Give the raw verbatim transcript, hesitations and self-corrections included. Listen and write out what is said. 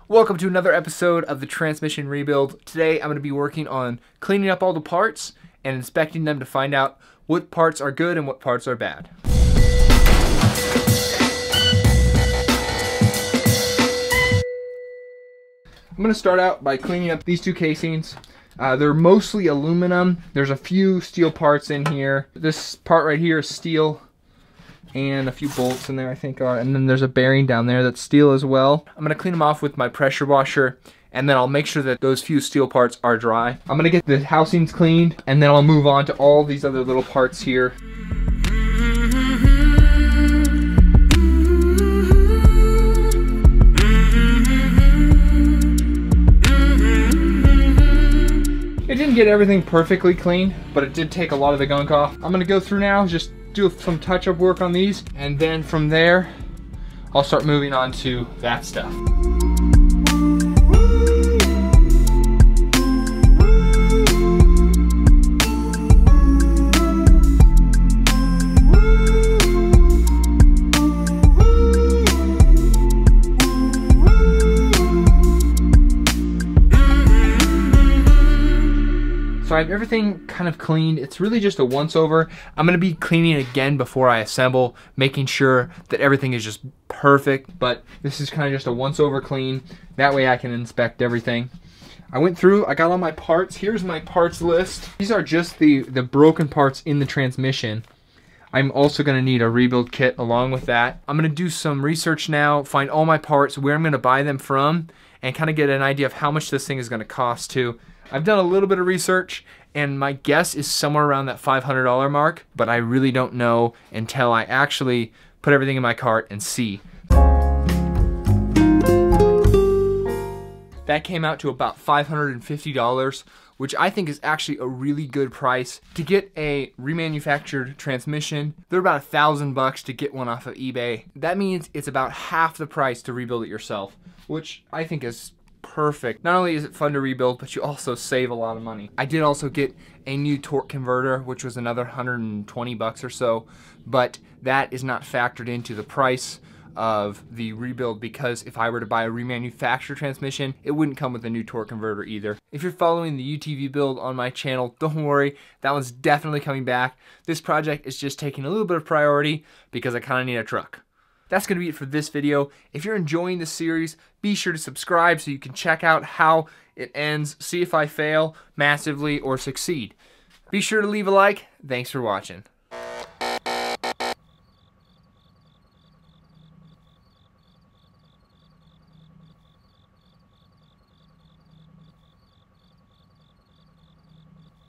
Welcome to another episode of the Transmission Rebuild. Today I'm going to be working on cleaning up all the parts and inspecting them to find out what parts are good and what parts are bad. I'm going to start out by cleaning up these two casings. Uh, they're mostly aluminum. There's a few steel parts in here. This part right here is steel, and a few bolts in there I think are, and then there's a bearing down there that's steel as well. I'm gonna clean them off with my pressure washer, and then I'll make sure that those few steel parts are dry. I'm gonna get the housings cleaned, and then I'll move on to all these other little parts here. It didn't get everything perfectly clean, but it did take a lot of the gunk off. I'm gonna go through now, just do some touch-up work on these, and then from there I'll start moving on to that stuff. So I have everything kind of cleaned. It's really just a once over. I'm gonna be cleaning again before I assemble, making sure that everything is just perfect, but this is kind of just a once over clean. That way I can inspect everything. I went through, I got all my parts. Here's my parts list. These are just the, the broken parts in the transmission. I'm also gonna need a rebuild kit along with that. I'm gonna do some research now, find all my parts, where I'm gonna buy them from, and kind of get an idea of how much this thing is gonna cost too. I've done a little bit of research, and my guess is somewhere around that five hundred dollar mark, but I really don't know until I actually put everything in my cart and see. That came out to about five hundred fifty dollars, which I think is actually a really good price. To get a remanufactured transmission, they're about a thousand bucks to get one off of eBay. That means it's about half the price to rebuild it yourself, which I think is perfect. Not only is it fun to rebuild, but you also save a lot of money. I did also get a new torque converter, which was another one hundred twenty bucks or so, but that is not factored into the price of the rebuild, because if I were to buy a remanufactured transmission, it wouldn't come with a new torque converter either. If you're following the U T V build on my channel, don't worry, that one's definitely coming back. This project is just taking a little bit of priority because I kind of need a truck. That's going to be it for this video. If you're enjoying this series, be sure to subscribe so you can check out how it ends, see if I fail massively or succeed. Be sure to leave a like. Thanks for watching.